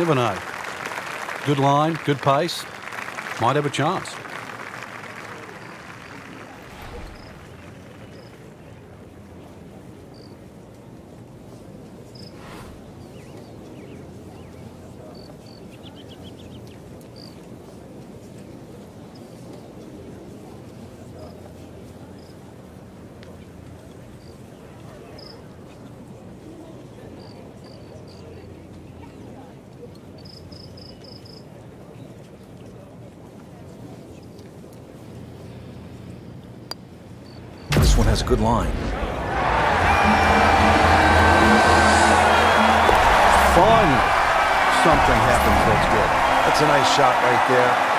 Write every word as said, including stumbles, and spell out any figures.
never know. Good line, good pace. Might have a chance. This one has a good line. Finally, something happens that's good. That's a nice shot right there.